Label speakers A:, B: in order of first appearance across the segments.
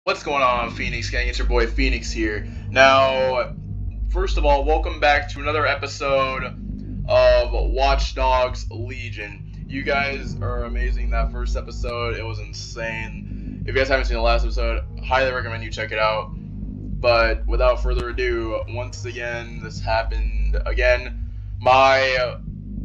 A: What's going on, Phoenix Gang? It's your boy Phoenix here. Now, first of all, welcome back to another episode of Watch Dogs Legion. You guys are amazing. That first episode, it was insane. If you guys haven't seen the last episode, highly recommend you check it out. But without further ado, once again, this happened again. My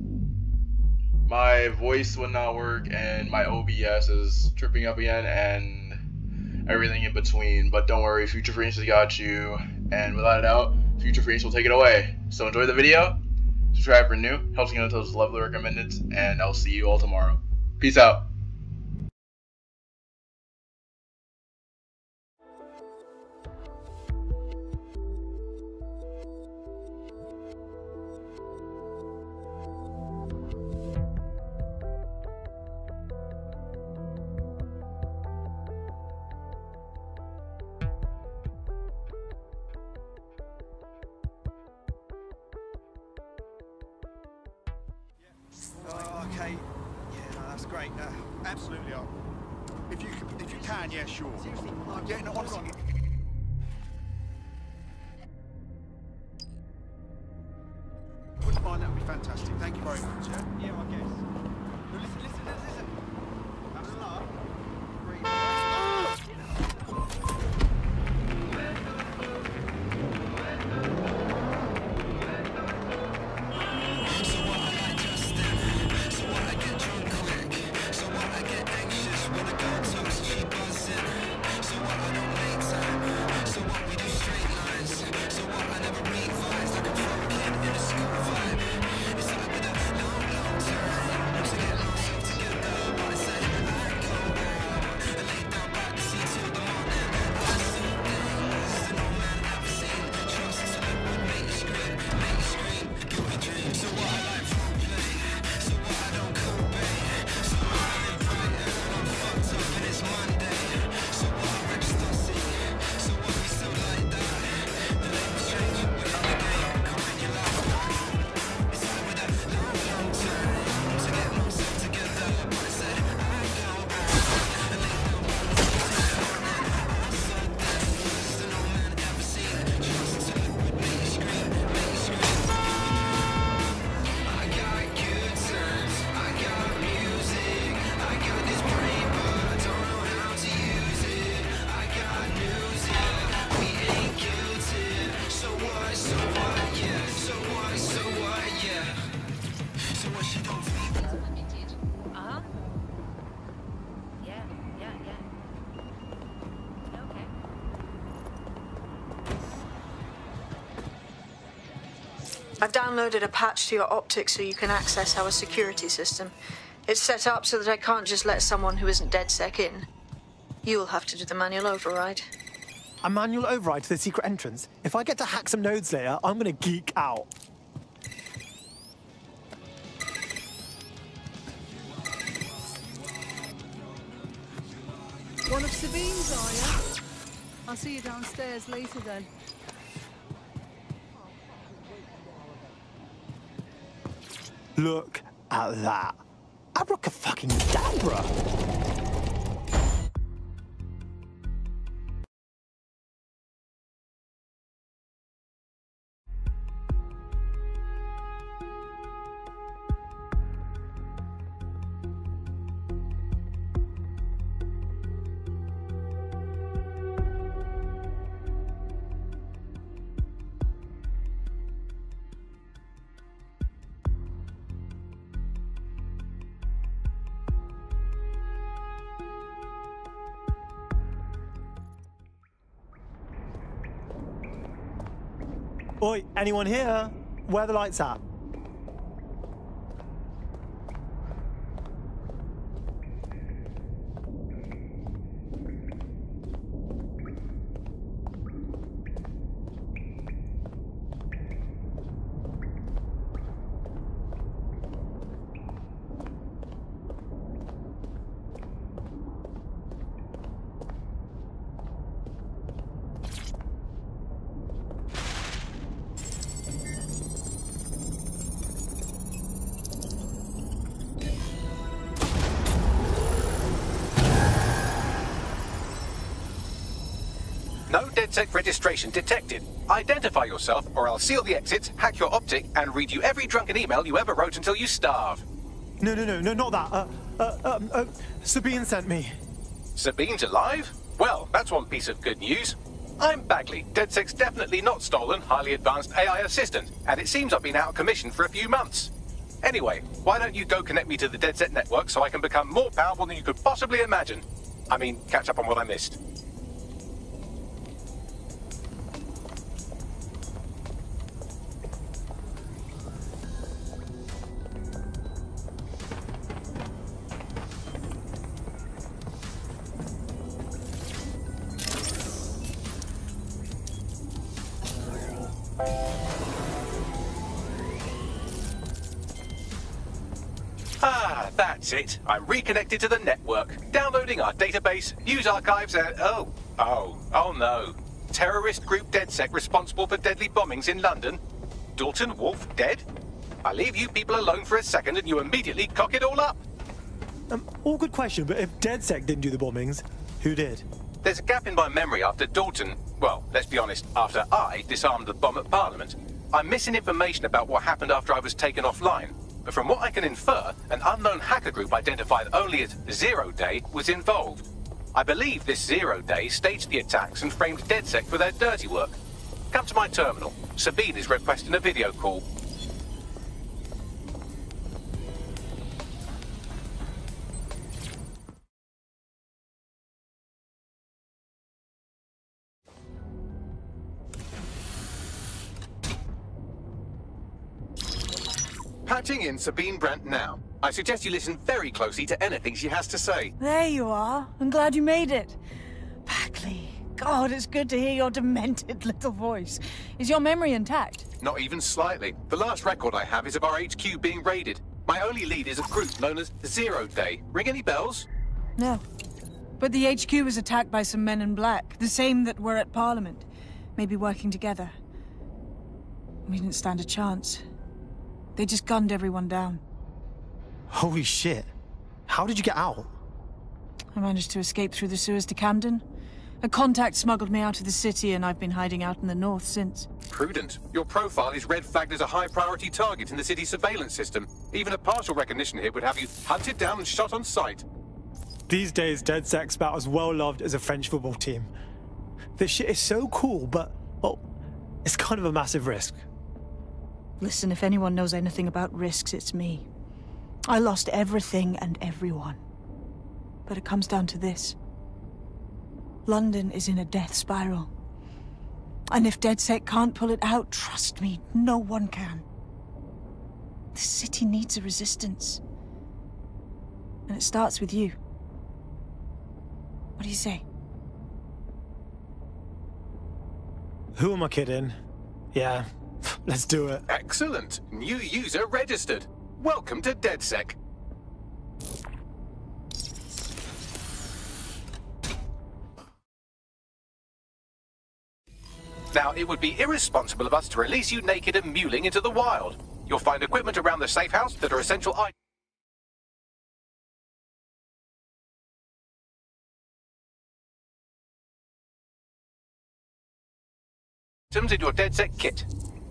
A: voice would not work, and my OBS is tripping up again, and everything in between. But don't worry, Future Phoenix has got you, and without a doubt, Future Phoenix will take it away. So enjoy the video, subscribe for new, helps me get those lovely recommended, and I'll see you all tomorrow. Peace out.
B: Okay, yeah, no, that's great. Absolutely, if you can, yeah, sure.
C: Seriously, Mark,
B: Yeah, no, honestly. Wouldn't mind, that would be fantastic. Thank you very much. Yeah,
C: yeah, I guess. No, listen. Having a laugh.
D: I've downloaded a patch to your optics so you can access our security system. It's set up so that I can't just let someone who isn't DedSec in. You'll have to do the manual override.
E: A manual override to the secret entrance? If I get to hack some nodes later, I'm gonna geek out.
F: One of Sabine's, are you? I'll see you downstairs later then.
E: Look at that. Abracadabra! Oi, anyone here? Where are the lights at?
G: No DedSec registration detected. Identify yourself, or I'll seal the exits, hack your optic, and read you every drunken email you ever wrote until you starve.
E: No, not that. Sabine sent me.
G: Sabine's alive? Well, that's one piece of good news. I'm Bagley, DedSec's definitely not stolen, highly advanced AI assistant, and it seems I've been out of commission for a few months. Anyway, why don't you go connect me to the DedSec network so I can become more powerful than you could possibly imagine? I mean, catch up on what I missed. Ah, that's it. I'm reconnected to the network, downloading our database, news archives, and oh no. Terrorist group DedSec responsible for deadly bombings in London. Dalton Wolf dead? I leave you people alone for a second and you immediately cock it all up.
E: All good question, but if DedSec didn't do the bombings, who did?
G: There's a gap in my memory after Dalton, well, let's be honest, after I disarmed the bomb at Parliament. I'm missing information about what happened after I was taken offline. But from what I can infer, an unknown hacker group identified only as Zero Day was involved. I believe this Zero Day staged the attacks and framed DedSec for their dirty work. Come to my terminal. Sabine is requesting a video call. Patching in Sabine Brandt now. I suggest you listen very closely to anything she has to say.
F: There you are. I'm glad you made it. Bagley. God, it's good to hear your demented little voice. Is your memory intact?
G: Not even slightly. The last record I have is of our HQ being raided. My only lead is a group known as Zero Day. Ring any bells?
F: No. But the HQ was attacked by some men in black, the same that were at Parliament. Maybe working together. We didn't stand a chance. They just gunned everyone down.
E: Holy shit. How did you get out?
F: I managed to escape through the sewers to Camden. A contact smuggled me out of the city, and I've been hiding out in the north since.
G: Prudent. Your profile is red flagged as a high-priority target in the city's surveillance system. Even a partial recognition here would have you hunted down and shot on sight.
E: These days, DedSec's about as well loved as a French football team. This shit is so cool, but, well, it's kind of a massive risk.
F: Listen, if anyone knows anything about risks, it's me. I lost everything and everyone. But it comes down to this. London is in a death spiral. And if DedSec can't pull it out, trust me, no one can. The city needs a resistance. And it starts with you. What do you say?
E: Who am I kidding? Yeah, let's do it.
G: Excellent. New user registered. Welcome to DedSec. Now, it would be irresponsible of us to release you naked and mewling into the wild. You'll find equipment around the safe house that are essential items in your DedSec kit.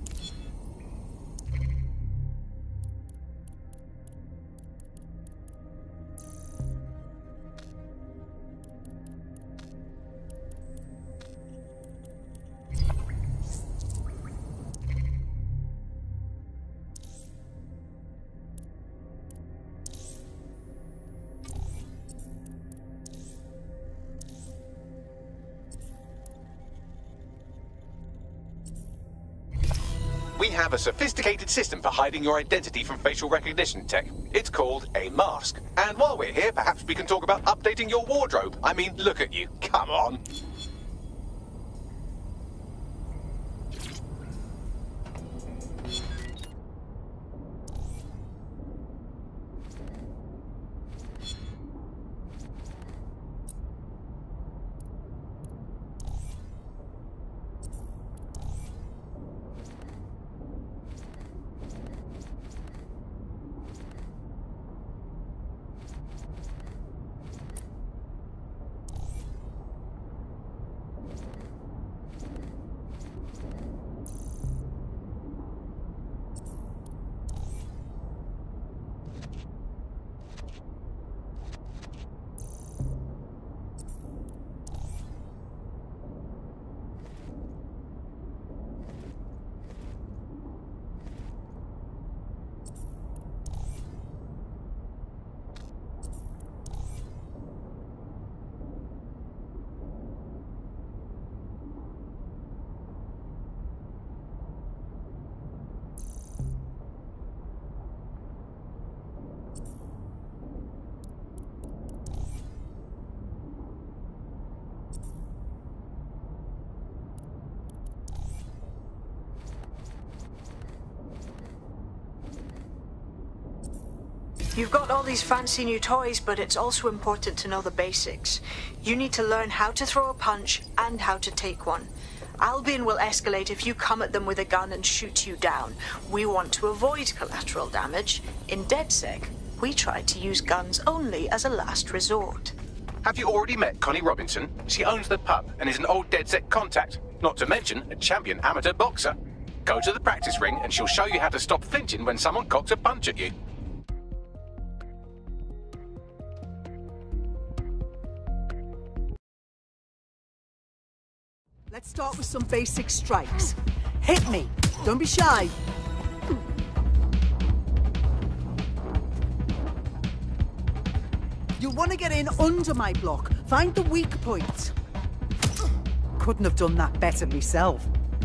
G: We have a sophisticated system for hiding your identity from facial recognition tech. It's called a mask. And while we're here, perhaps we can talk about updating your wardrobe. I mean, look at you. Come on.
D: You've got all these fancy new toys, but it's also important to know the basics. You need to learn how to throw a punch and how to take one. Albion will escalate if you come at them with a gun and shoot you down. We want to avoid collateral damage. In DedSec, we try to use guns only as a last resort.
G: Have you already met Connie Robinson? She owns the pub and is an old DedSec contact, not to mention a champion amateur boxer. Go to the practice ring and she'll show you how to stop flinching when someone cocks a punch at you.
H: Let's start with some basic strikes. Hit me! Don't be shy! You'll want to get in under my block. Find the weak point. Couldn't have done that better myself.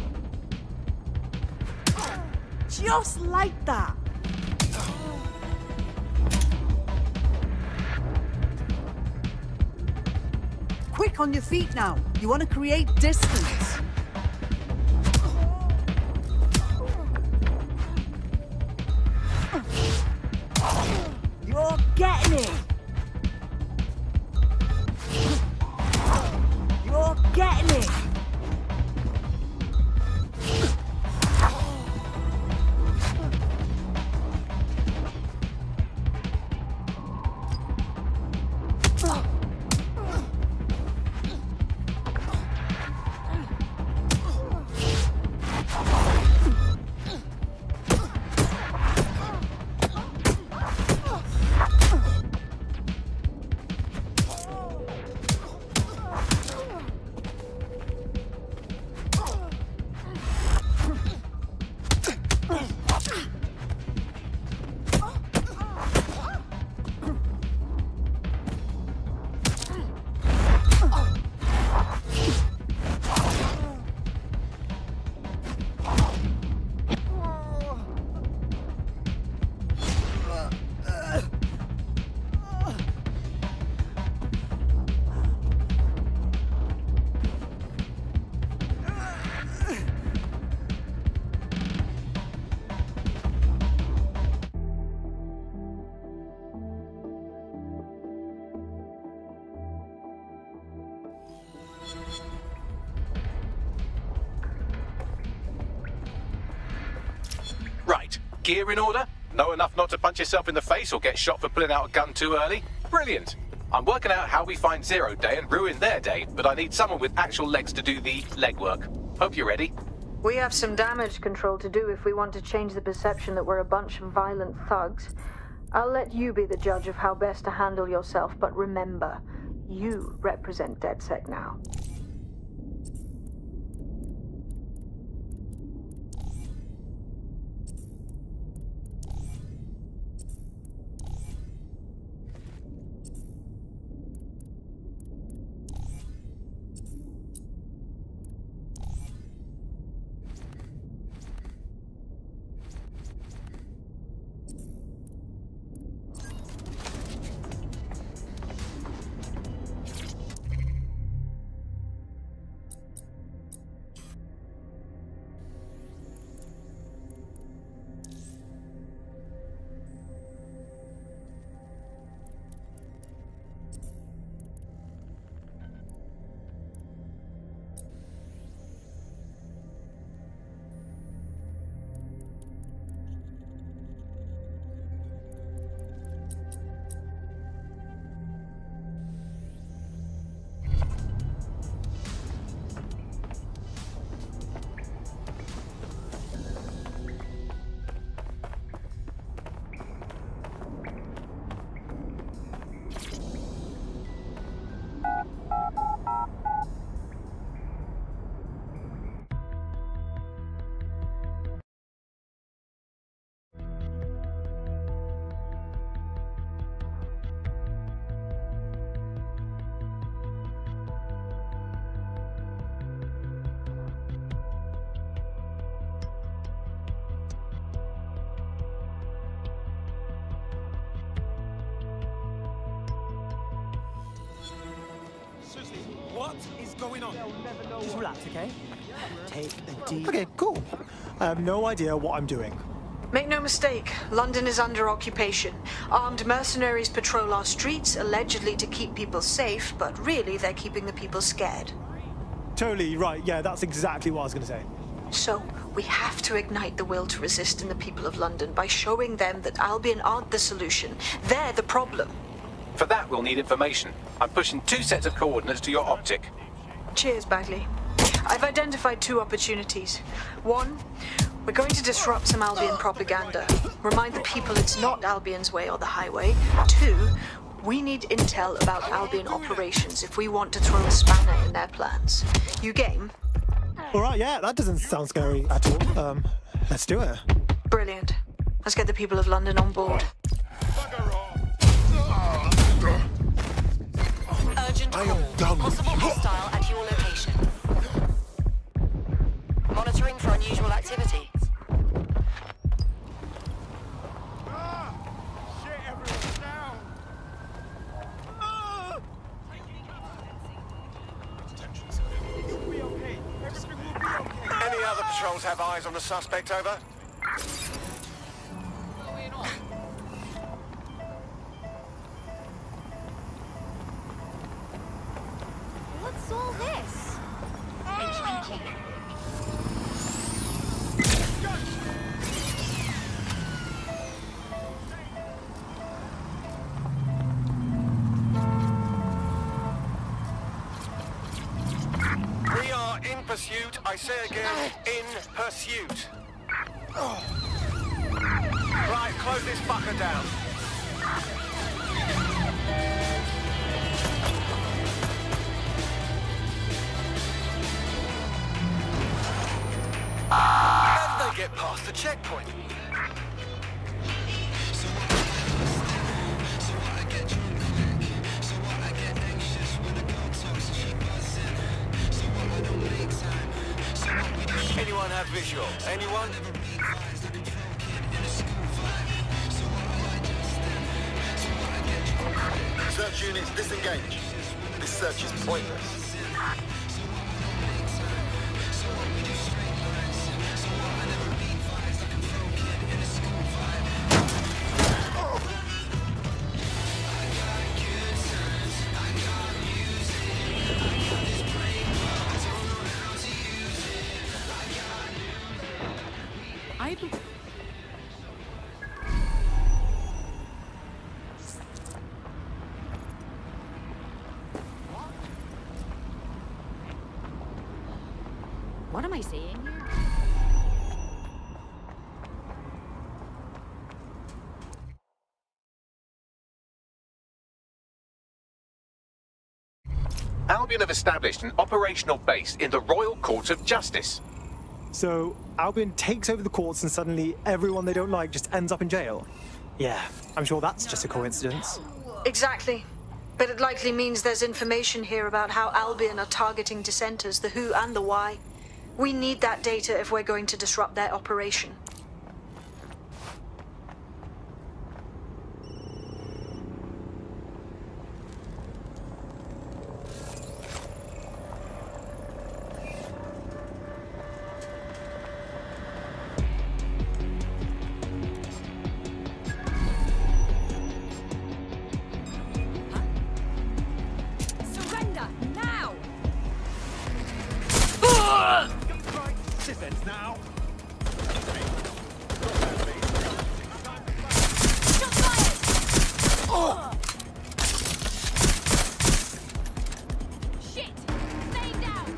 H: Just like that. Quick on your feet now. You want to create distance. You're getting it. You're getting it.
G: Right, gear in order? Know enough not to punch yourself in the face or get shot for pulling out a gun too early? Brilliant! I'm working out how we find Zero Day and ruin their day, but I need someone with actual legs to do the legwork. Hope you're ready.
D: We have some damage control to do if we want to change the perception that we're a bunch of violent thugs. I'll let you be the judge of how best to handle yourself, but remember, you represent DedSec now.
C: What is going on?
E: Just relax, okay? Take a deep... Okay, cool. I have no idea what I'm doing.
D: Make no mistake, London is under occupation. Armed mercenaries patrol our streets, allegedly to keep people safe, but really they're keeping the people scared.
E: Totally right, yeah, that's exactly what I was going to say.
D: So, we have to ignite the will to resist in the people of London by showing them that Albion aren't the solution. They're the problem.
G: For that, we'll need information. I'm pushing 2 sets of coordinates to your optic.
D: Cheers, Bagley. I've identified 2 opportunities. 1, we're going to disrupt some Albion propaganda. Remind the people it's not Albion's way or the highway. 2, we need intel about Albion operations if we want to throw a spanner in their plans. You game?
E: Alright, yeah, that doesn't sound scary at all. Let's do it.
D: Brilliant. Let's get the people of London on board.
I: Urgent call. Possible hostile at your location. Monitoring for unusual activity.
B: Shit, everyone's down. It'll be okay. Everything will be okay.
C: Any other patrols have eyes on the suspect, over?
J: What's all this? HQ.
C: We are in pursuit. I say again, in pursuit. Right, close this fucker down. How did they get past the checkpoint? Anyone have visual? Anyone?
K: Search units disengage. This search is pointless.
J: What am I seeing here?
G: Albion have established an operational base in the Royal Court of Justice.
E: So, Albion takes over the courts and suddenly everyone they don't like just ends up in jail? Yeah, I'm sure that's just a coincidence.
D: Exactly. But it likely means there's information here about how Albion are targeting dissenters, the who and the why. We need that data if we're going to disrupt their operation.
J: Surrender now!
B: Defense now.
J: Shot fired! Shit! Stay down!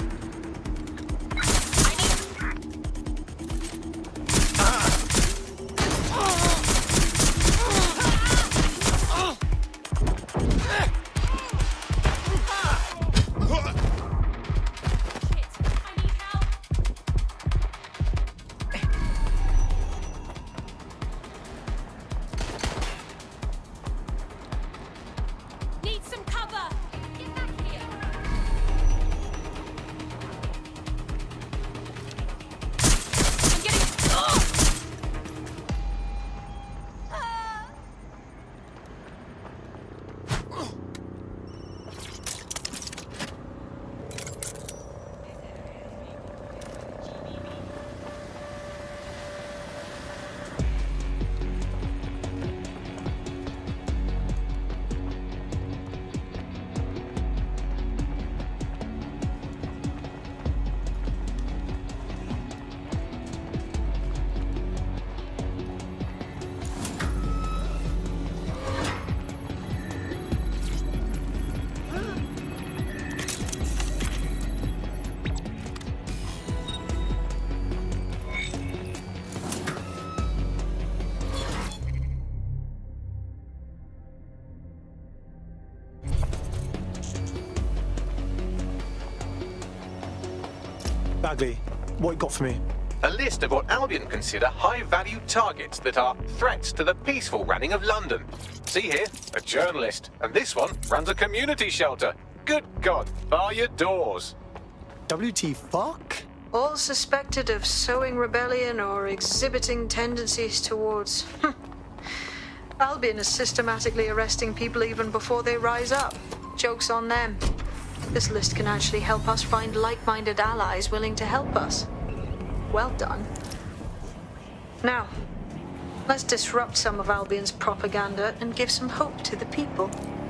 E: Bagley, what you got for me?
G: A list of what Albion consider high-value targets that are threats to the peaceful running of London. See here, a journalist, and this one runs a community shelter. Good God, bar your doors.
E: WT fuck?
D: All suspected of sowing rebellion or exhibiting tendencies towards... Albion is systematically arresting people even before they rise up. Joke's on them. This list can actually help us find like-minded allies willing to help us. Well done. Now, let's disrupt some of Albion's propaganda and give some hope to the people.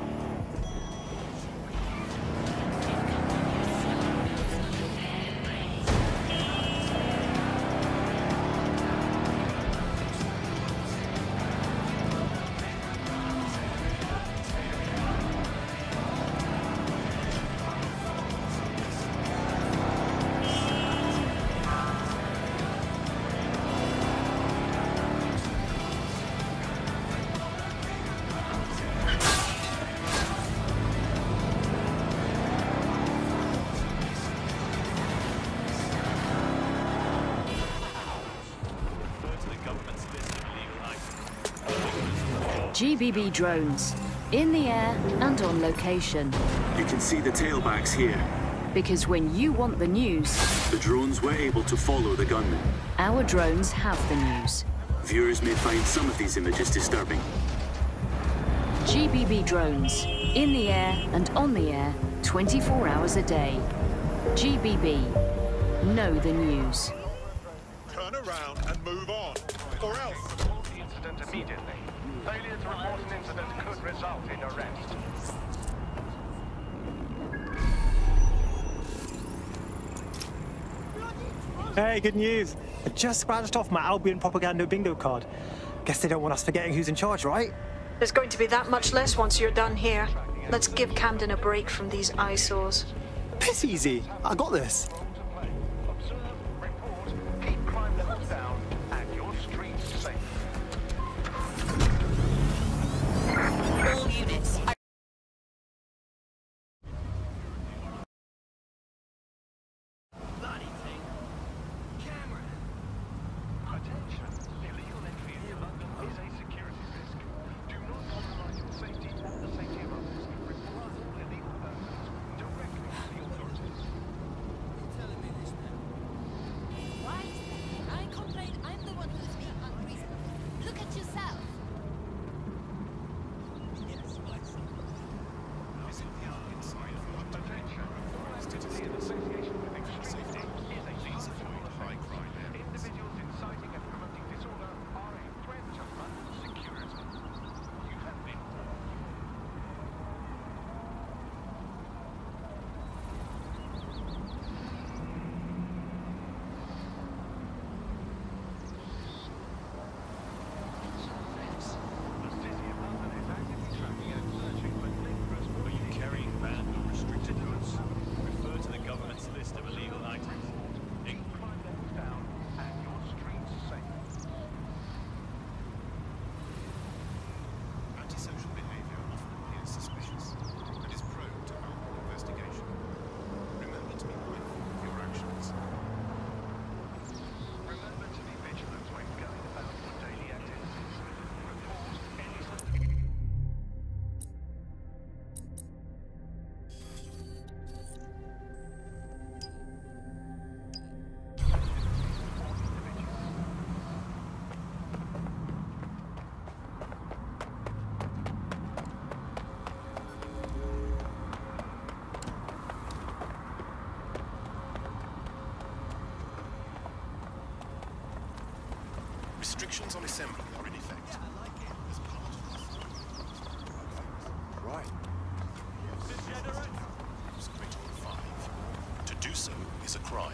I: GBB drones. In the air and on location.
L: You can see the tailbacks here.
I: Because when you want the news...
L: The drones were able to follow the gunman.
I: Our drones have the news.
L: Viewers may find some of these images disturbing.
I: GBB drones. In the air and on the air, 24 hours a day. GBB. Know the news.
B: Turn around and move on, or else.
M: Report the incident immediately. Failure to report an incident could result in arrest.
E: Hey, good news. I just scratched off my Albion propaganda bingo card. Guess they don't want us forgetting who's in charge, right?
D: There's going to be that much less once you're done here. Let's give Camden a break from these eyesores.
E: Piss easy. I got this.
I: All units.
N: Restrictions on assembly are in effect. As part of this. Right. Greater than 5. To do so is a crime.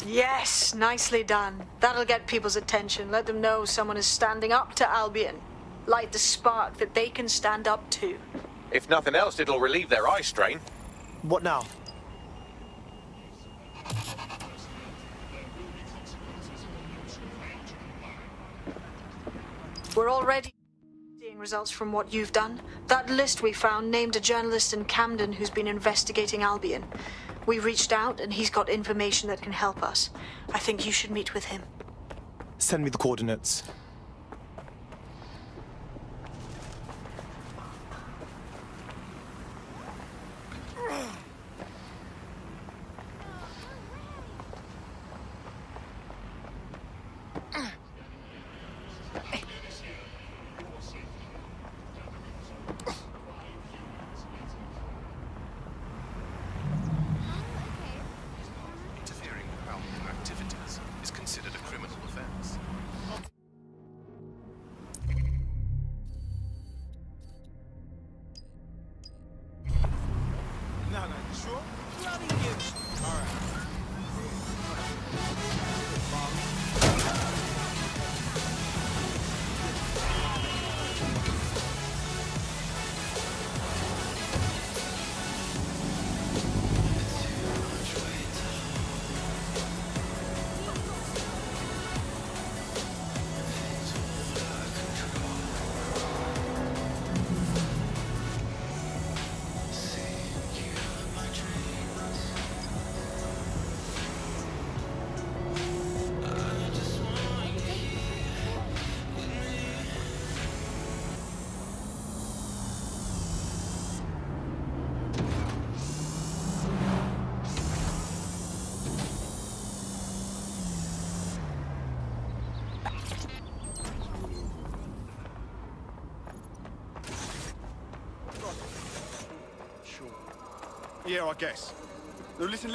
D: Yes, nicely done. That'll get people's attention. Let them know someone is standing up to Albion. Light the spark that they can stand up to.
G: If nothing else, it'll relieve their eye strain.
E: What now?
D: We're already seeing results from what you've done. That list we found named a journalist in Camden who's been investigating Albion. We reached out and he's got information that can help us. I think you should meet with him.
E: Send me the coordinates.
N: Interfering with Albion activities is considered a criminal offense.
C: No, you sure? Bloody gives. All right.
B: Yeah, I guess. No, listen.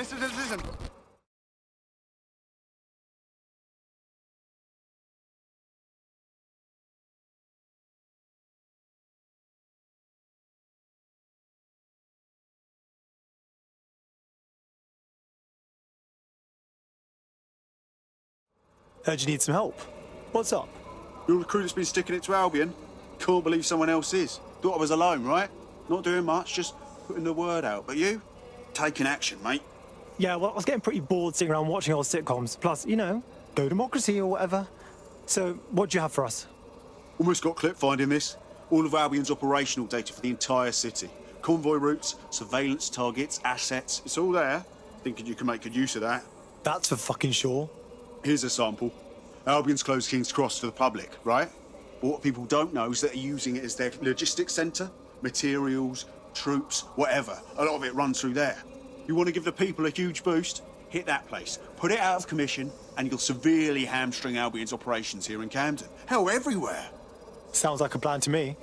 E: Heard you need some help. What's up?
O: You're the crew that's been sticking it to Albion. Can't believe someone else is. Thought I was alone, right? Not doing much, just putting the word out. But you? Taking action, mate.
E: Yeah, well, I was getting pretty bored sitting around watching old sitcoms. Plus, you know, go democracy or whatever. So, what do you have for us?
O: Almost got clip finding this. All of Albion's operational data for the entire city. Convoy routes, surveillance targets, assets. It's all there. Thinking you can make good use of that.
E: That's for fucking sure.
O: Here's a sample. Albion's closed King's Cross to the public, right? But what people don't know is that they're using it as their logistics centre. Materials, troops, whatever. A lot of it runs through there. You want to give the people a huge boost? Hit that place. Put it out of commission, and you'll severely hamstring Albion's operations here in Camden. Hell, everywhere.
E: Sounds like a plan to me.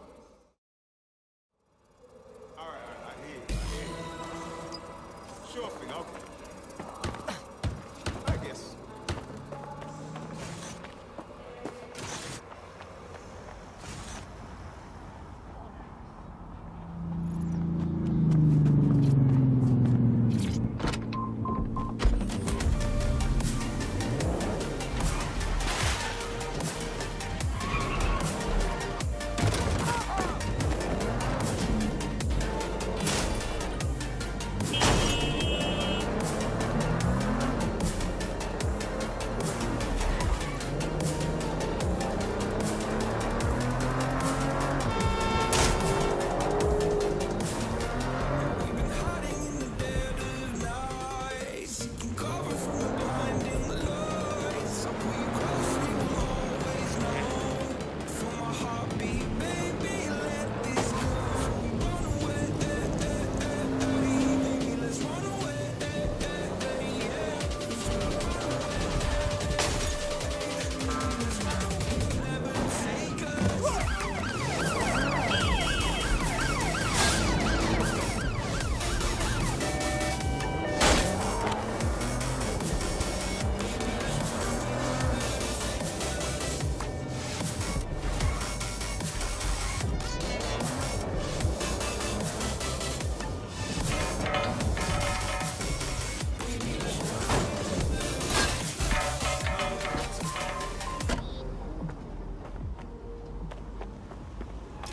C: All right, I hear you. Sure thing, okay. I guess.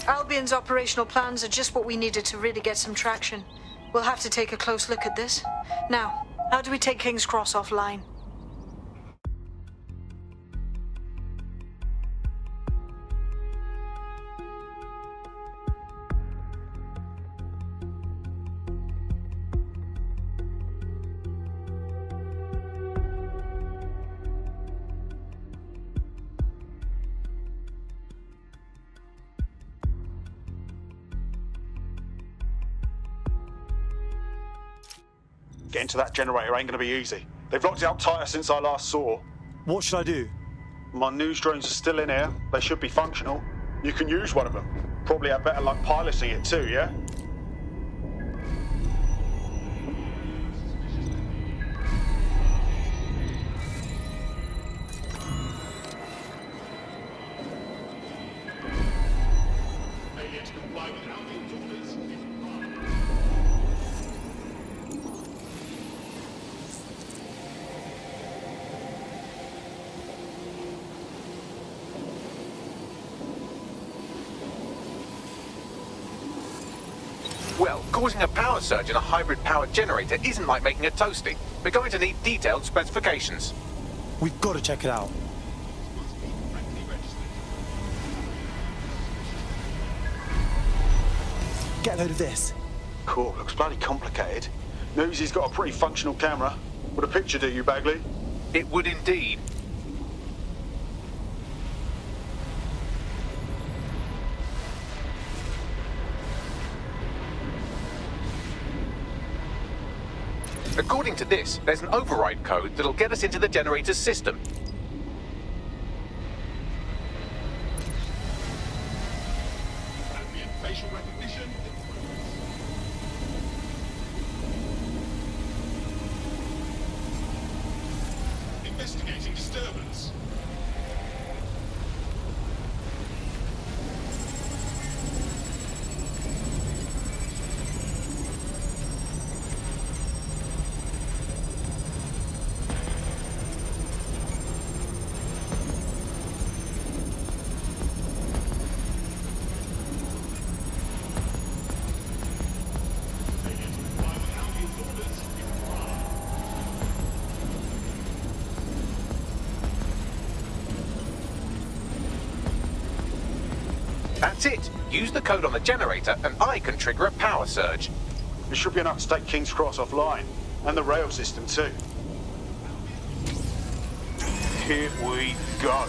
D: Albion's operational plans are just what we needed to really get some traction. We'll have to take a close look at this. Now, how do we take King's Cross offline?
O: Getting to that generator ain't gonna be easy. They've locked it up tighter since I last saw.
E: What should I do?
O: My news drones are still in here. They should be functional. You can use one of them. Probably have better luck piloting it too, yeah?
G: Well, causing a power surge in a hybrid-powered generator isn't like making a toasty. We're going to need detailed specifications.
E: We've got to check it out. Get a load of this.
O: Cool, looks bloody complicated. Newsy's got a pretty functional camera. Would a picture do you, Bagley?
G: It would indeed. According to this, there's an override code that'll get us into the generator's system.
M: Facial recognition. Investigating disturbance.
G: That's it. Use the code on the generator and I can trigger a power surge.
O: It should be enough to take King's Cross offline. And the rail system too. Here we go.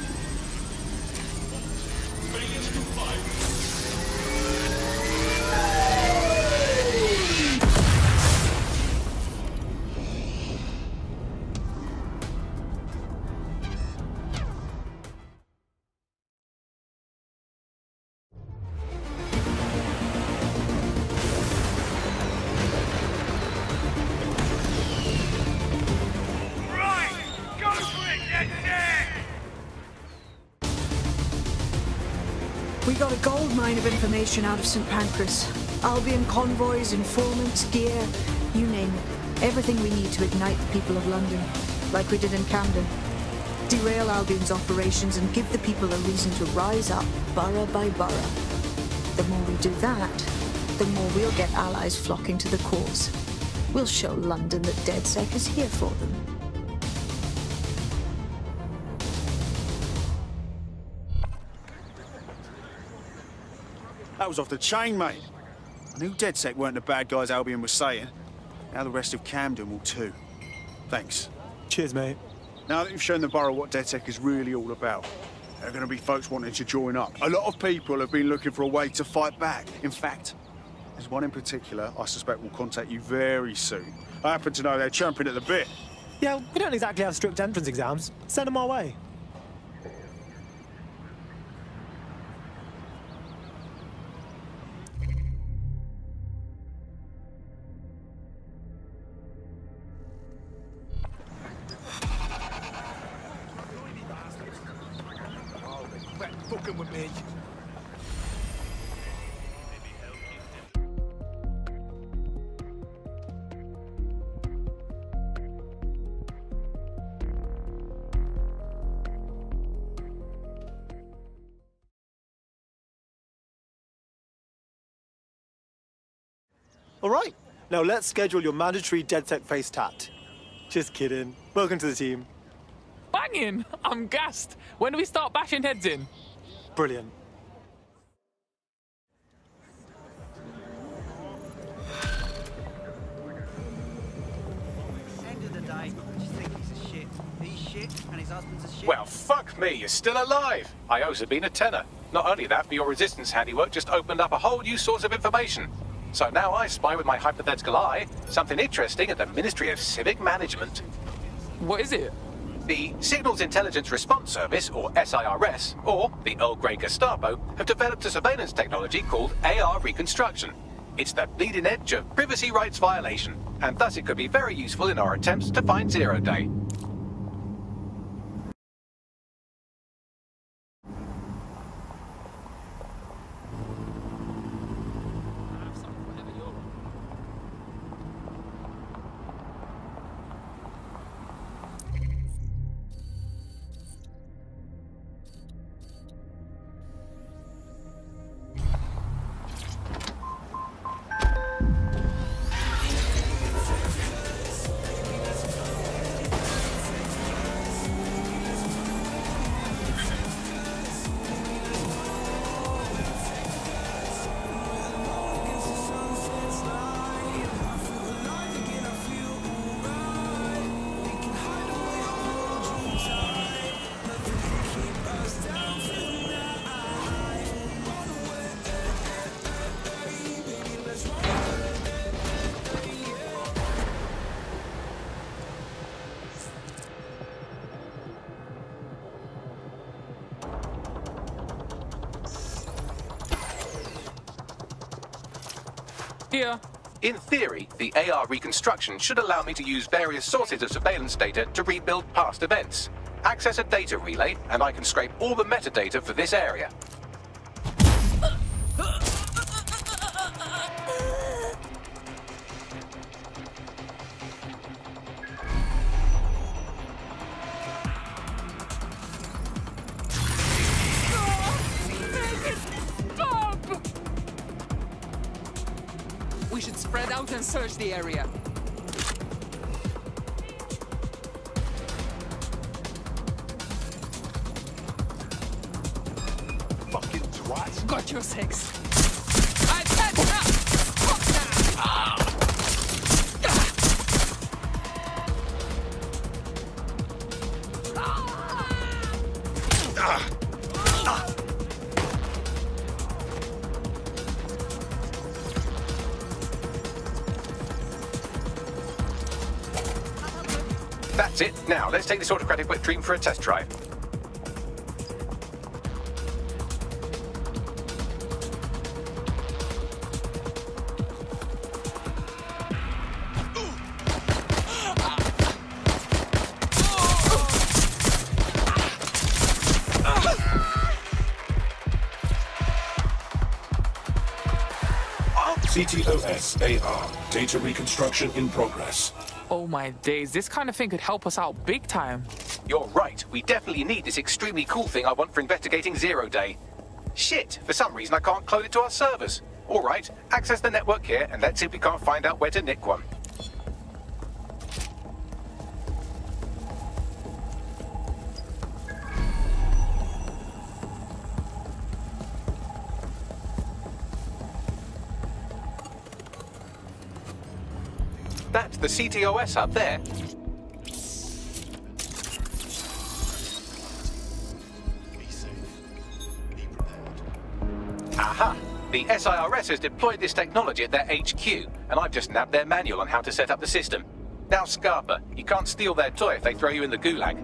F: We got a gold mine of information out of St. Pancras. Albion convoys, informants, gear, you name it. Everything we need to ignite the people of London, like we did in Camden. Derail Albion's operations and give the people a reason to rise up, borough by borough. The more we do that, the more we'll get allies flocking to the cause. We'll show London that DedSec is here for them.
O: That was off the chain, mate. I knew DedSec weren't the bad guys Albion was saying. Now the rest of Camden will too. Thanks.
E: Cheers, mate.
O: Now that you've shown the borough what DedSec is really all about, there are going to be folks wanting to join up. A lot of people have been looking for a way to fight back. In fact, there's one in particular I suspect will contact you very soon. I happen to know they're champing at the bit.
E: Yeah, we don't exactly have strict entrance exams. Send them our way.
B: Fucking with me.
E: All right, now let's schedule your mandatory DedSec face tat. Just kidding. Welcome to the team.
P: Banging! I'm gassed. When do we start bashing heads in?
E: Brilliant.
C: End of the day, I just think he's a shit. He's shit, and his husband's a shit.
G: Well, fuck me, you're still alive. I owe Sabine a tenner. Not only that, but your resistance handiwork just opened up a whole new source of information. So now I spy with my hypothetical eye something interesting at the Ministry of Civic Management.
P: What is it?
G: The Signals Intelligence Response Service, or SIRS, or the Earl Grey Gestapo, have developed a surveillance technology called AR Reconstruction. It's the bleeding edge of privacy rights violation, and thus it could be very useful in our attempts to find Zero Day.
P: Here.
G: In theory, the AR reconstruction should allow me to use various sources of surveillance data to rebuild past events. Access a data relay, and I can scrape all the metadata for this area.
P: We should spread out and search the area.
M: Fucking twat.
P: Got your six.
G: That's it. Now, let's take this autocratic wet dream for a test drive.
Q: CTOS AR. Data reconstruction in progress.
P: Oh my days, this kind of thing could help us out big time.
G: You're right. We definitely need this extremely cool thing I want for investigating Zero Day. Shit, for some reason I can't clone it to our servers. All right, access the network here, and let's see if we can't find out where to nick one. That's the CTOS up there. Aha! The SIRS has deployed this technology at their HQ, and I've just nabbed their manual on how to set up the system. Now, Scarpa, you can't steal their toy if they throw you in the gulag.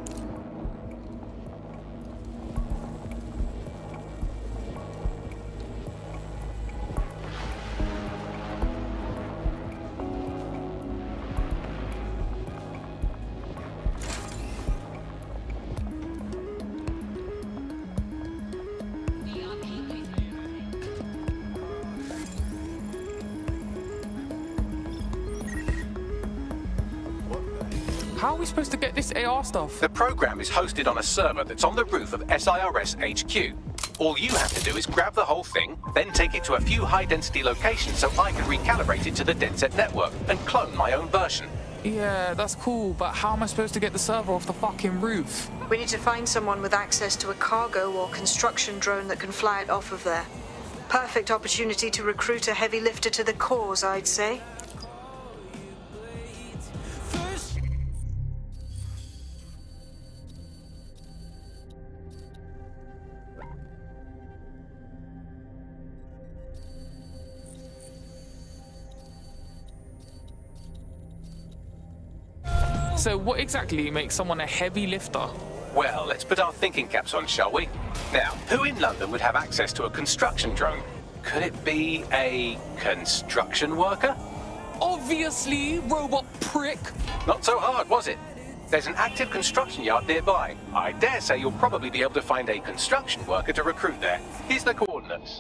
P: How are we supposed to get this AR stuff?
G: The program is hosted on a server that's on the roof of SIRS HQ. All you have to do is grab the whole thing, then take it to a few high-density locations so I can recalibrate it to the DedSec network and clone my own version.
P: Yeah, that's cool, but how am I supposed to get the server off the fucking roof?
D: We need to find someone with access to a cargo or construction drone that can fly it off of there. Perfect opportunity to recruit a heavy lifter to the cause, I'd say.
P: So what exactly makes someone a heavy lifter?
G: Well, let's put our thinking caps on, shall we? Now, who in London would have access to a construction drone? Could it be a construction worker?
P: Obviously, robot prick.
G: Not so hard, was it? There's an active construction yard nearby. I dare say you'll probably be able to find a construction worker to recruit there. Here's the coordinates.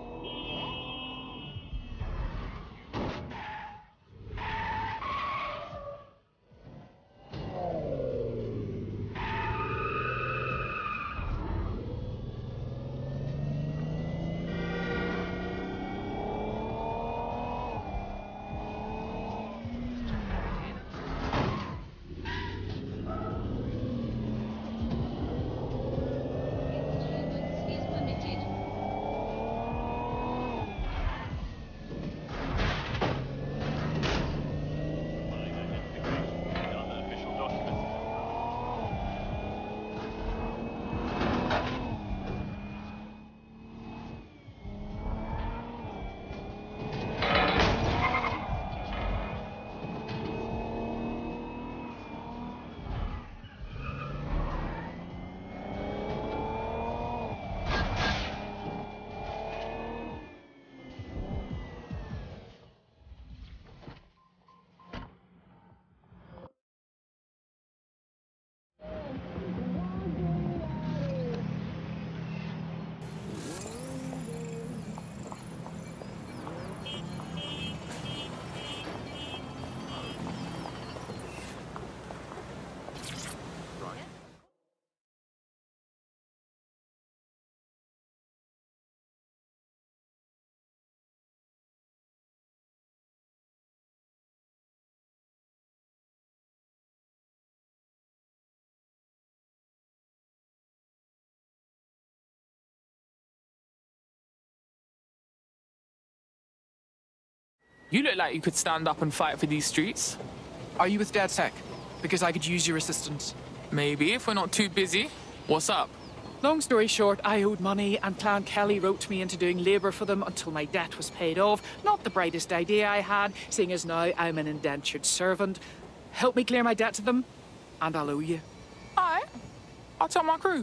P: You look like you could stand up and fight for these streets.
R: Are you with DedSec? Because I could use your assistance.
P: Maybe, if we're not too busy. What's up?
R: Long story short, I owed money and Clan Kelly roped me into doing labour for them until my debt was paid off. Not the brightest idea I had, seeing as now I'm an indentured servant. Help me clear my debt to them, and I'll owe you.
P: Alright. I'll tell my crew.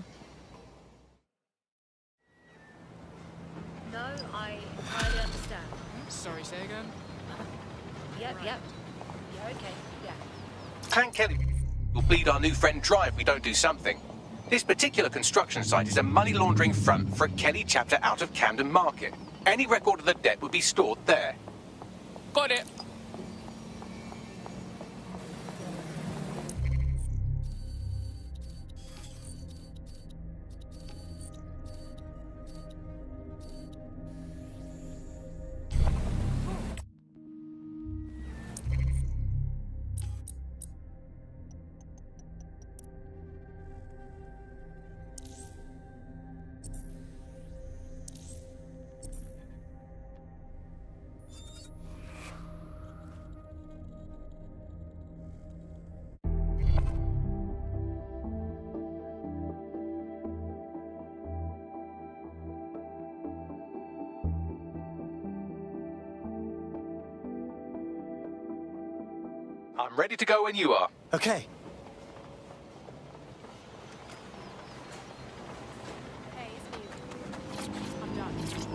J: No, I entirely understand.
R: Sorry, say again?
J: Yep. Yeah, okay, yeah.
G: Clan Kelly will bleed our new friend dry if we don't do something. This particular construction site is a money laundering front for a Kelly chapter out of Camden Market. Any record of the debt would be stored there.
P: Got it.
G: I'm ready to go when you are.
E: Okay.
J: Hey, it's me. I'm done.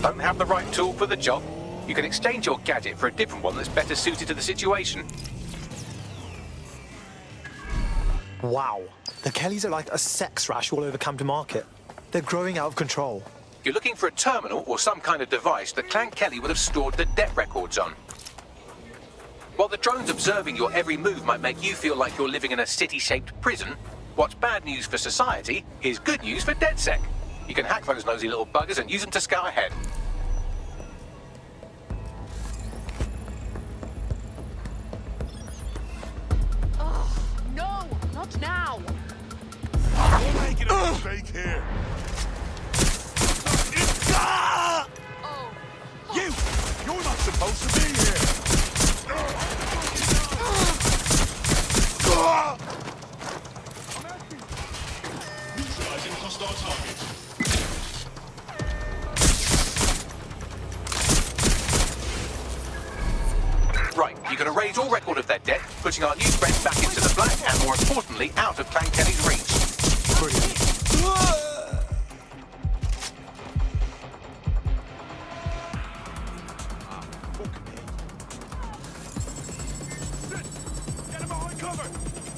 G: Don't have the right tool for the job? You can exchange your gadget for a different one that's better suited to the situation.
E: Wow. The Kellys are like a sex rash all over Camden Market. They're growing out of control.
G: You're looking for a terminal or some kind of device that Clan Kelly would have stored the debt records on. While the drones observing your every move might make you feel like you're living in a city-shaped prison, what's bad news for society is good news for DedSec. You can hack those nosy little buggers and use them to scout ahead.
J: Oh, no, not now.
B: You're making a mistake here. You're not supposed to be here.
Q: Neutralizing hostile target.
G: Right, you can erase all record of their debt, putting our new friends back into the black and, more importantly, out of Clan Kelly's reach.
E: Brilliant.
B: Get him behind cover.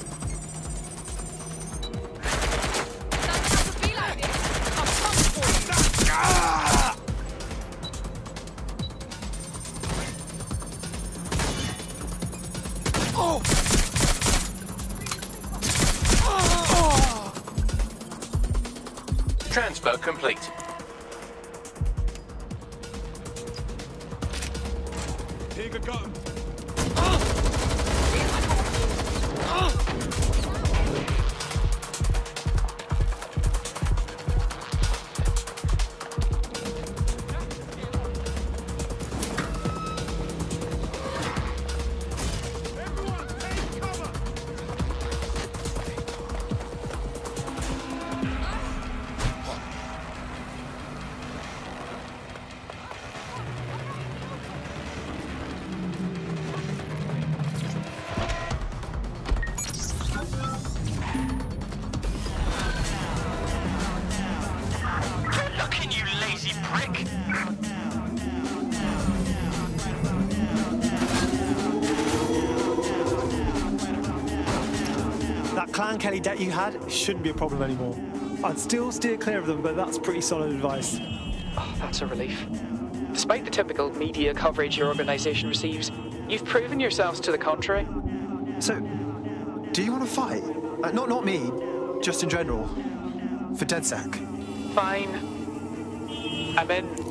G: Transfer complete.
B: Take a gun.
E: That Clan Kelly debt you had shouldn't be a problem anymore. I'd still steer clear of them, but that's pretty solid advice.
R: Oh, that's a relief. Despite the typical media coverage your organisation receives, you've proven yourselves to the contrary.
E: So, do you want to fight? Not me, just in general. For DedSec.
R: Fine. I'm in.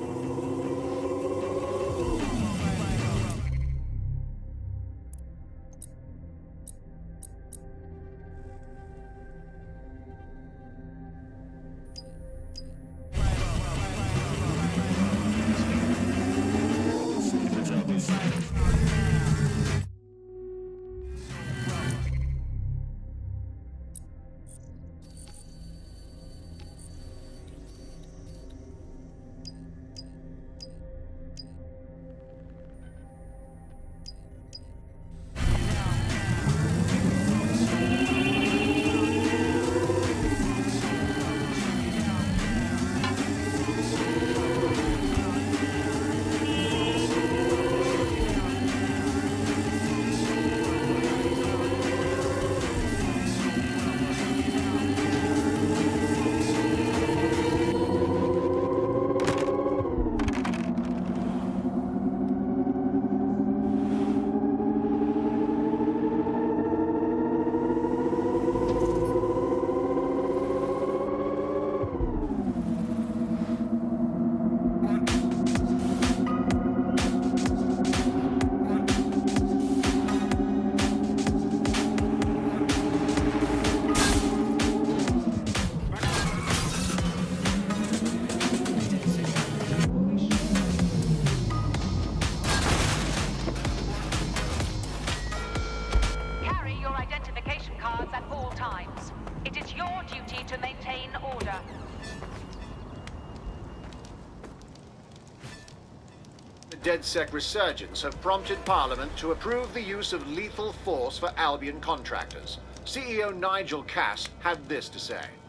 S: DedSec resurgence have prompted Parliament to approve the use of lethal force for Albion contractors. CEO Nigel Cass had this to say.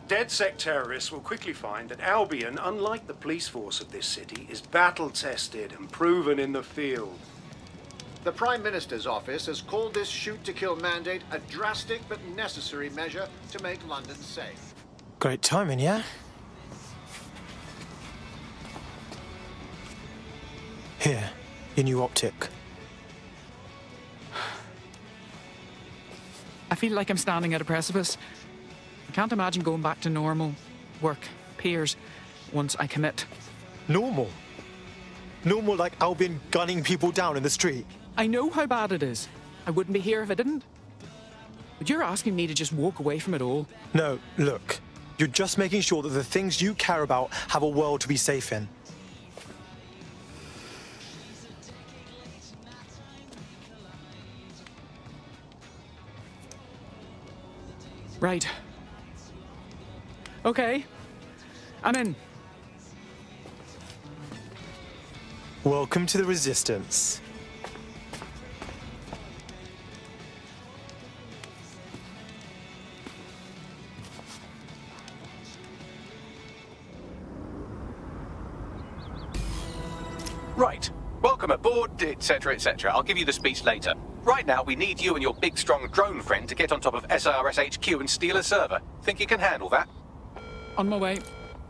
T: DedSec terrorists will quickly find that Albion, unlike the police force of this city, is battle-tested and proven in the field.
S: The Prime Minister's office has called this shoot-to-kill mandate a drastic but necessary measure to make London safe.
E: Great timing, yeah? Here, your new optic.
R: I feel like I'm standing at a precipice. I can't imagine going back to normal work, peers, once I commit.
E: Normal? Normal like Albion gunning people down in the street?
R: I know how bad it is. I wouldn't be here if I didn't. But you're asking me to just walk away from it all.
E: No, look. You're just making sure that the things you care about have a world to be safe in.
R: Right. Okay. I'm in.
E: Welcome to the Resistance.
G: Right. Welcome aboard, etc., etc. I'll give you the speech later. Right now, we need you and your big, strong drone friend to get on top of SIRS HQ and steal a server. Think you can handle that?
R: On my way.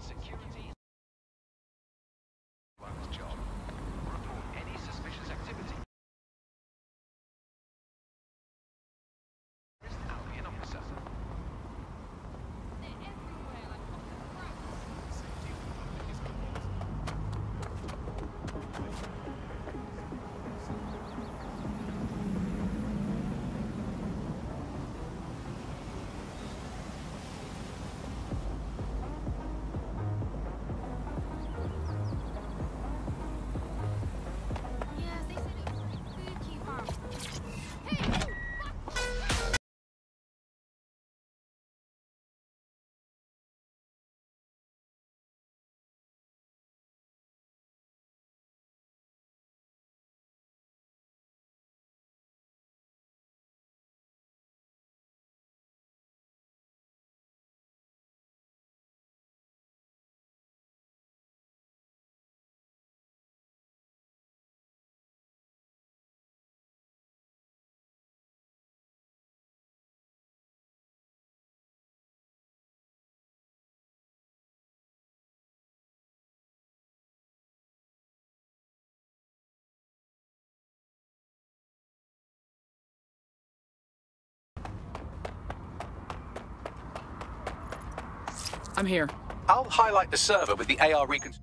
R: I'm here.
G: I'll highlight the server with the AR reconstruction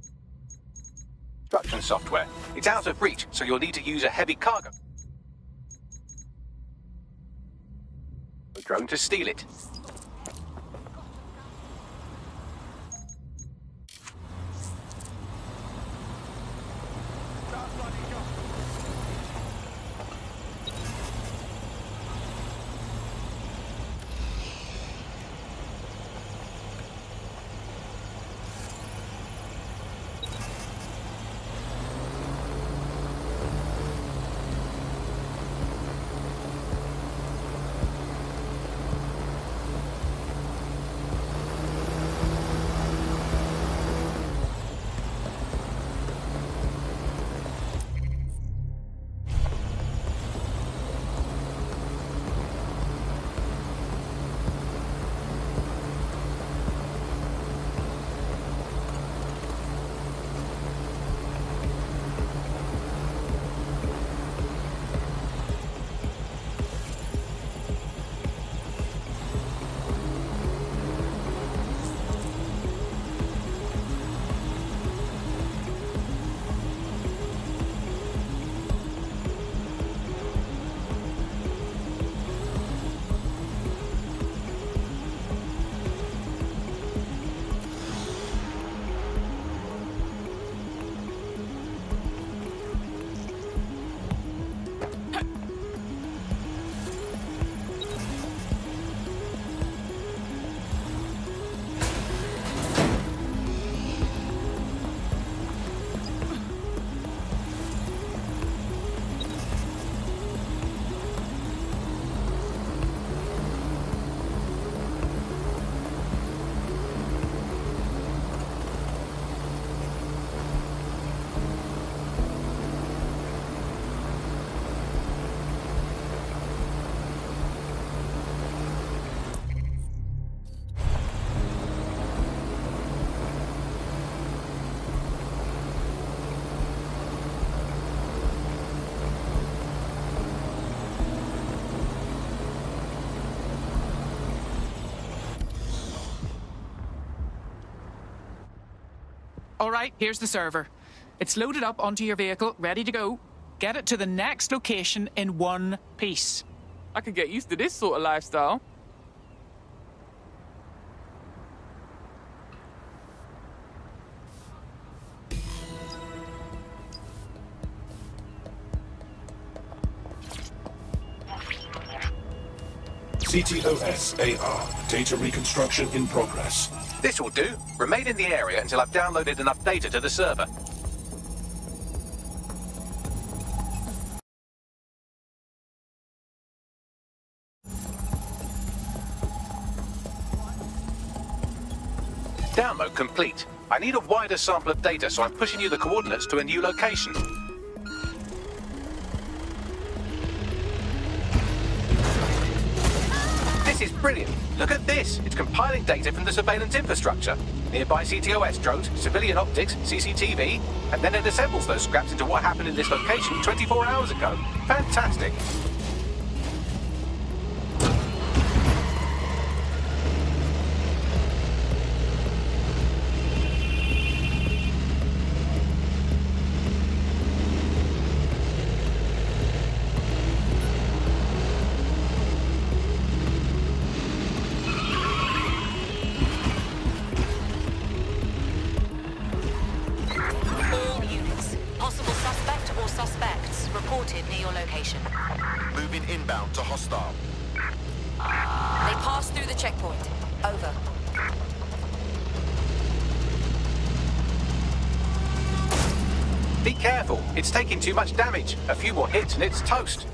G: software. It's out of reach, so you'll need to use a heavy cargo drone to steal it.
R: All right, here's the server. It's loaded up onto your vehicle, ready to go. Get it to the next location in one piece.
P: I could get used to this sort of lifestyle.
Q: CTOS-AR. Data reconstruction in progress.
G: This will do. Remain in the area until I've downloaded enough data to the server. Download complete. I need a wider sample of data, so I'm pushing you the coordinates to a new location. This is brilliant. Look at this. It's compiling data from the surveillance infrastructure. Nearby CTOS drones, civilian optics, CCTV, and then it assembles those scraps into what happened in this location 24 hours ago. Fantastic.
K: Moving inbound to hostile.
J: They passed through the checkpoint. Over.
G: Be careful. It's taking too much damage. A few more hits and it's toast.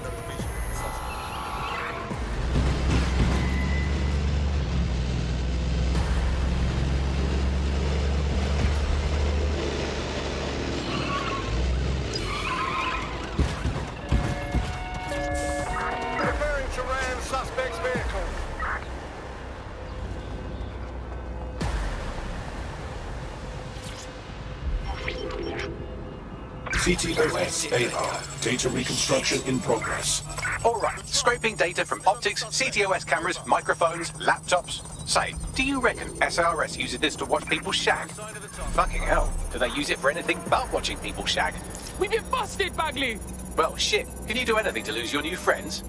Q: CTOS-AR. Data reconstruction in progress.
G: All right, scraping data from optics, CTOS cameras, microphones, laptops. Say, do you reckon SRS uses this to watch people shag? Fucking hell, do they use it for anything but watching people shag?
R: We've been busted, Bagley!
G: Well, shit, can you do anything to lose your new friends?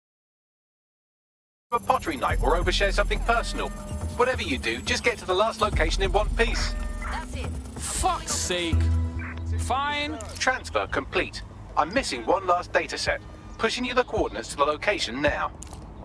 G: A pottery night or overshare something personal. Whatever you do, just get to the last location in one piece.
J: That's it.
P: Fuck's sake. Fine.
G: Transfer complete. I'm missing one last data set. Pushing you the coordinates to the location now.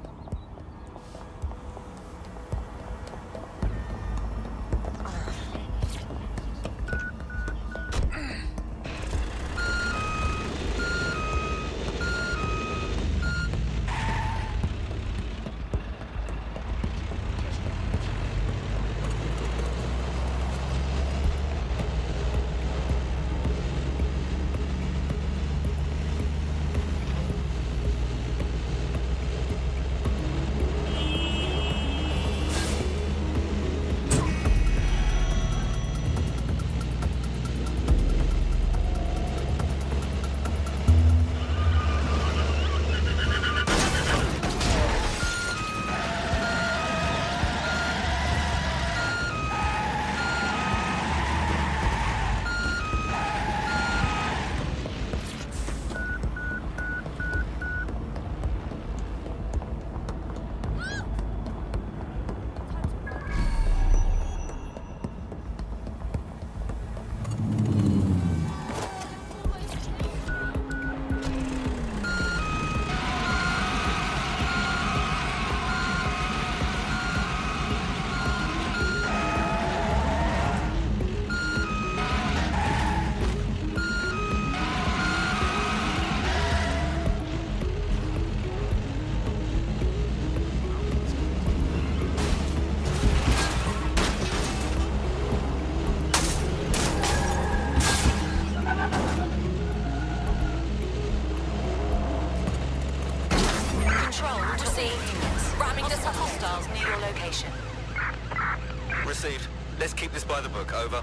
K: Received. Let's keep this by the book. Over.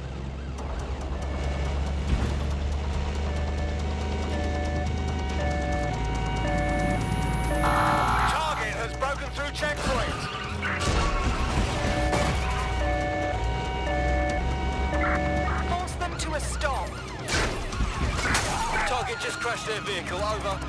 M: Target has broken through checkpoint.
C: must stop. Target just crashed their vehicle. Over.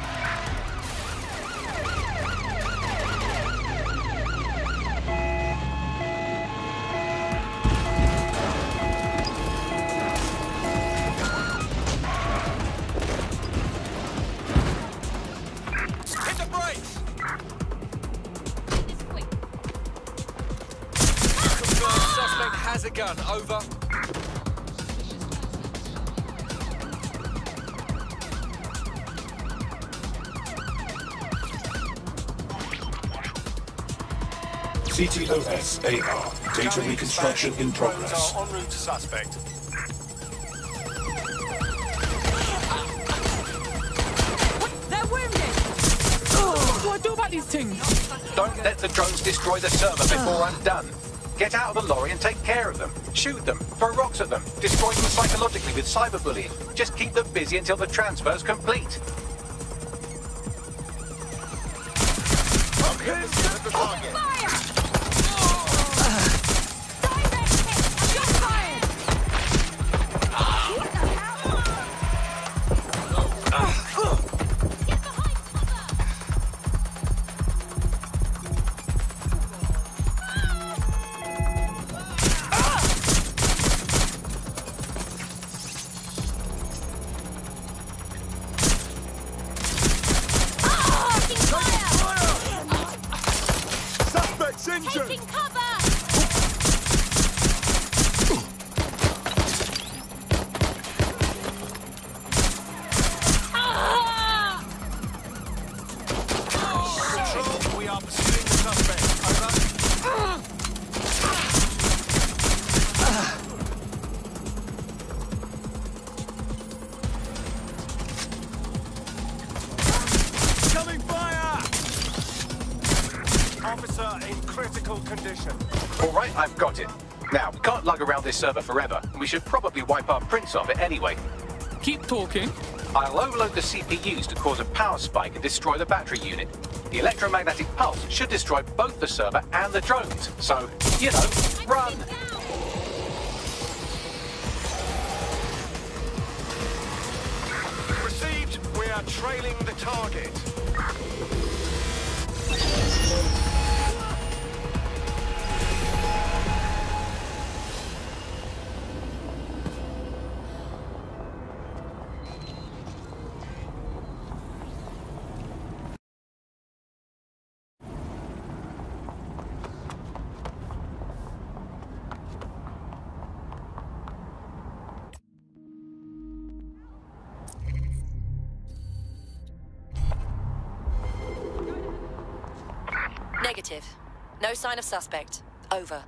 C: Hit the brakes. Confirmed suspect has a gun. Over.
Q: CTOS AR. Data reconstruction in progress.
B: En route to suspect.
R: They're wounded! What do I do about these things?
G: Don't let the drones destroy the server before I'm done. Get out of the lorry and take care of them. Shoot them, throw rocks at them, destroy them psychologically with cyberbullying. Just keep them busy until the transfer's complete.
B: Taking cover! Control, we are pursuing the suspect. Over. Coming fire! Officer in critical condition.
G: All right, I've got it. Now, we can't lug around this server forever. We should probably wipe our prints of it anyway.
P: Keep talking.
G: I'll overload the CPUs to cause a power spike and destroy the battery unit. The electromagnetic pulse should destroy both the server and the drones. So, you know, run!
B: Received. We are trailing the target.
U: Negative. No sign of suspect. Over.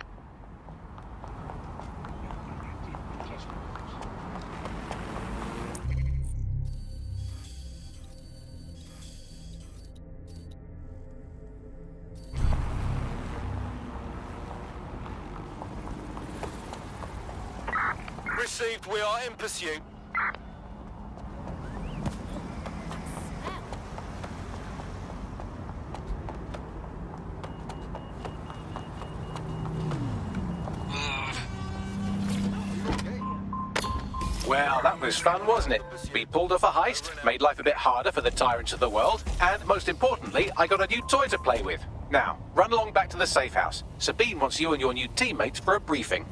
B: Received. We are in pursuit.
G: Well, that was fun, wasn't it? We pulled off a heist, made life a bit harder for the tyrants of the world, and most importantly, I got a new toy to play with. Now, run along back to the safe house. Sabine wants you and your new teammates for a briefing.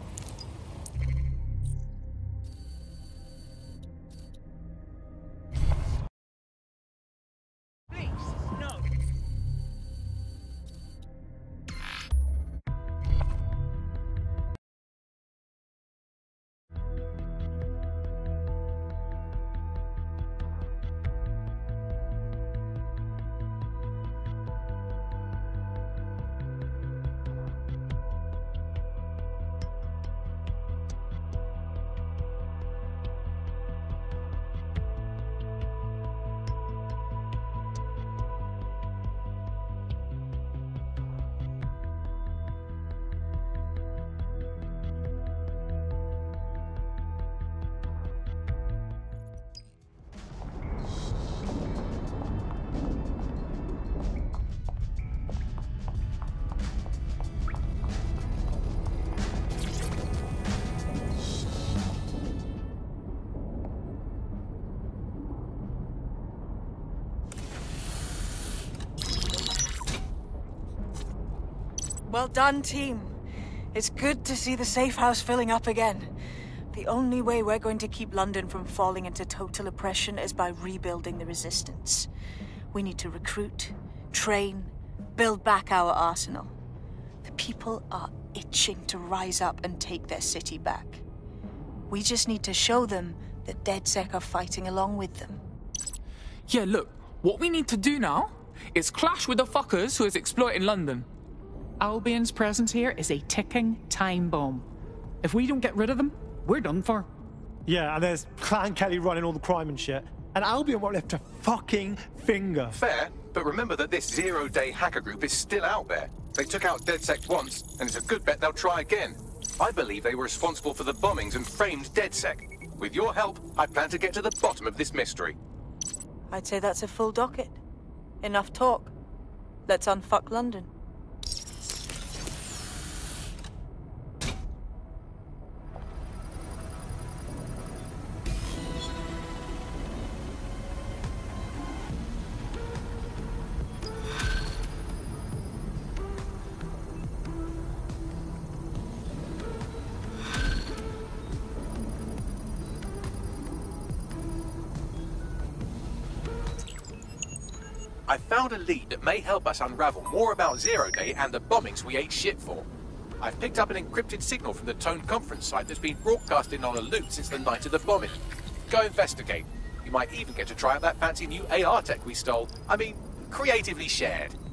F: Well done, team. It's good to see the safe house filling up again. The only way we're going to keep London from falling into total oppression is by rebuilding the resistance. We need to recruit, train, build back our arsenal. The people are itching to rise up and take their city back. We just need to show them that DedSec are fighting along with them.
P: Yeah, look, what we need to do now is clash with the fuckers who is exploiting London.
R: Albion's presence here is a ticking time bomb. If we don't get rid of them, we're done for.
E: Yeah, and there's Clan Kelly running all the crime and shit. And Albion won't lift a fucking finger.
G: Fair, but remember that this zero-day hacker group is still out there. They took out DedSec once, and it's a good bet they'll try again. I believe they were responsible for the bombings and framed DedSec. With your help, I plan to get to the bottom of this mystery.
F: I'd say that's a full docket. Enough talk. Let's unfuck London.
G: I found a lead that may help us unravel more about Zero Day and the bombings we ate shit for. I've picked up an encrypted signal from the Tone conference site that's been broadcasting on a loop since the night of the bombing. Go investigate. You might even get to try out that fancy new AR tech we stole. I mean, creatively shared.